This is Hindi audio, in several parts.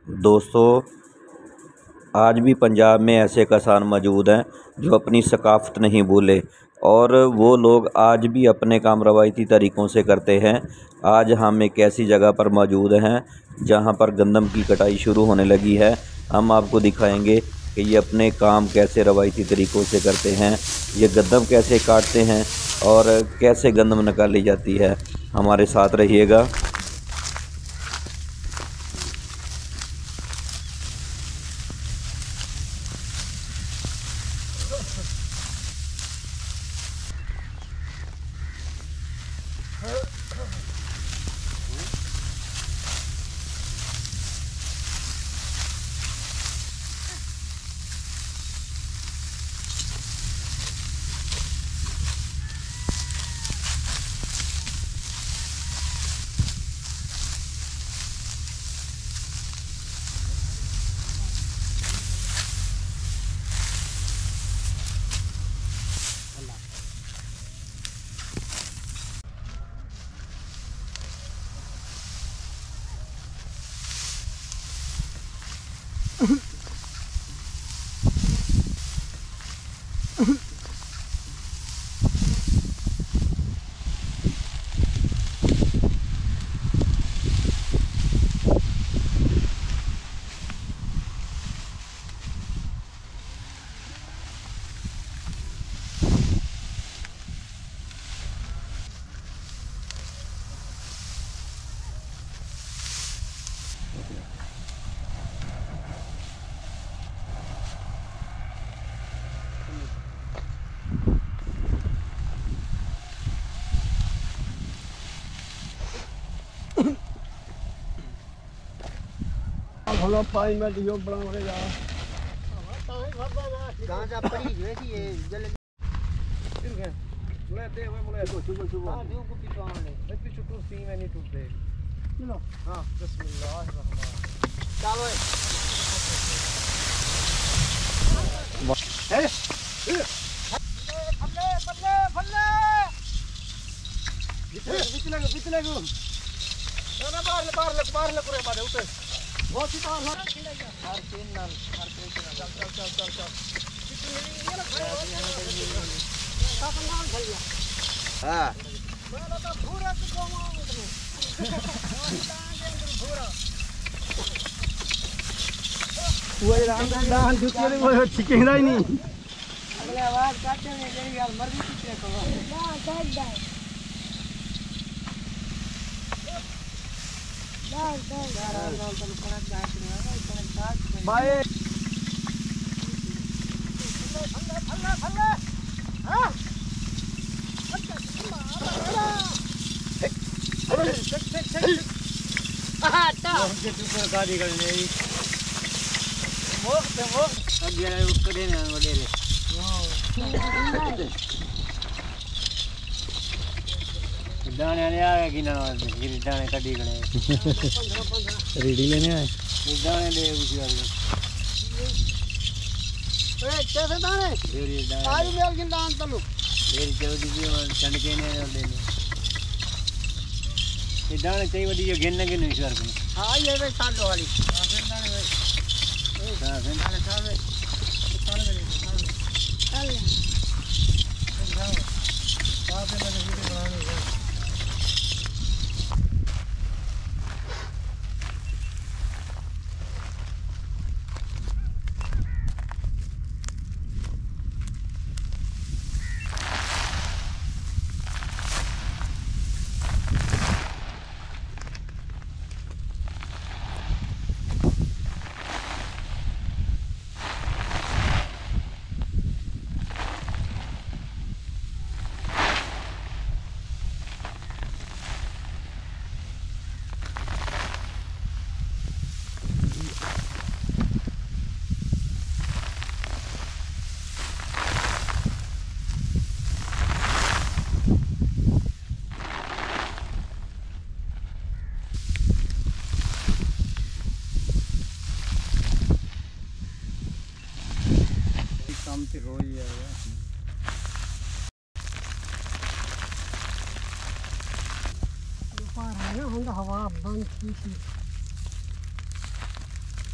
दोस्तों, आज भी पंजाब में ऐसे किसान मौजूद हैं जो अपनी सकाफ़त नहीं भूले और वो लोग आज भी अपने काम रवायती तरीक़ों से करते हैं। आज हम एक ऐसी जगह पर मौजूद हैं जहां पर गंदम की कटाई शुरू होने लगी है। हम आपको दिखाएंगे कि ये अपने काम कैसे रवायती तरीक़ों से करते हैं, ये गंदम कैसे काटते हैं और कैसे गंदम निकाली जाती है। हमारे साथ रहिएगा। भला पाई में दियो बड़ा हो जा कहां जा पड़ी है कि ये जल फिर गए बोले दे वो बोले सुबह हां दियो को पिटवाने ए पीछे टूर सी में नहीं टूटते चलो हां बिस्मिल्लाह रहमान चलो है फल्ले फल्ले फल्ले बीच लगो ना बाहर ले पूरे मारे उतर बहुत ही तार हर तीन नाल हर चल हां मैं तो पूरा को पूरा वो राम जुके वो छिकेड़ा ही नहीं अगले आवाज काटे में गई यार मर भी पीछे को ना काट दे बाय गाड़ी करने दाने आ गए कि ना गिरी दाने कटी गए रेडी लेने आए दाने ले उसी वाले ए कैसे दाने आज मेल के दान तलु देर जल्दी भी चंद के ने ले ले ये दाने चाहिए वडी ये गिनने के नहीं सर को हां ये वे सालो वाली हां दाने वे हां दाने साले साले में चल जाओ साथ में वीडियो बनाने है शांति हो ही है ऊपर है ना हवा बंद की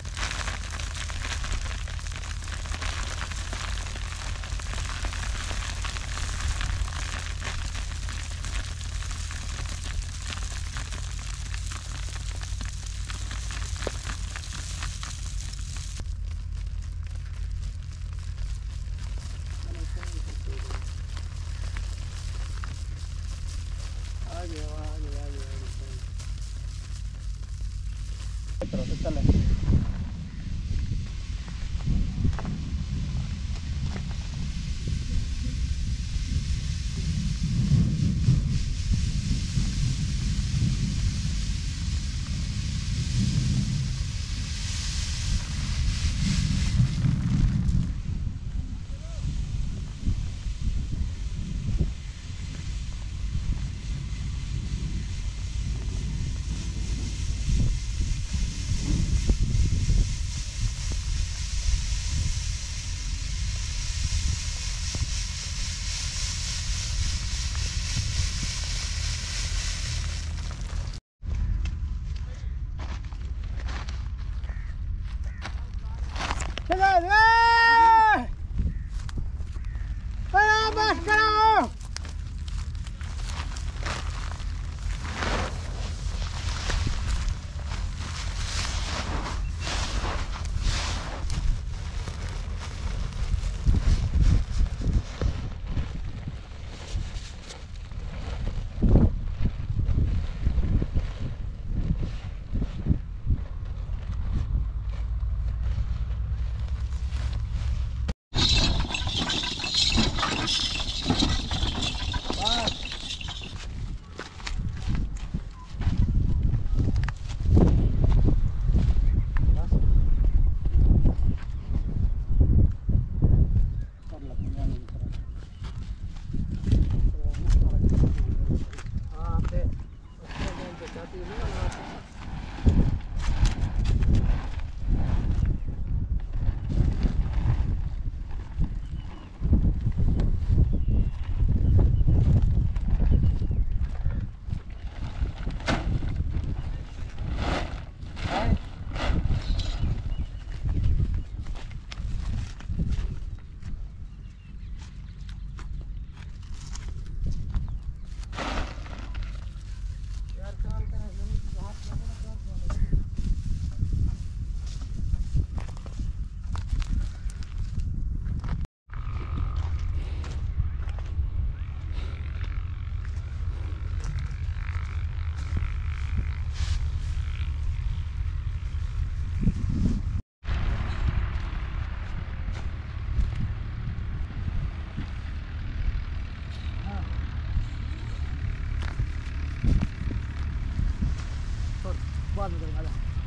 बाद में करेंगे।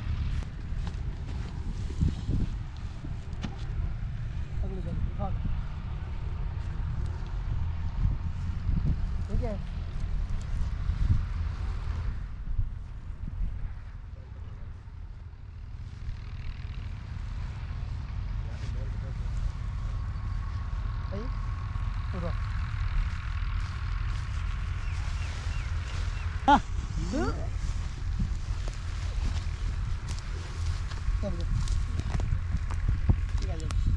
अगली बार दिखा दो। ठीक है। सही पूरा हाँ चल गया ठीक है।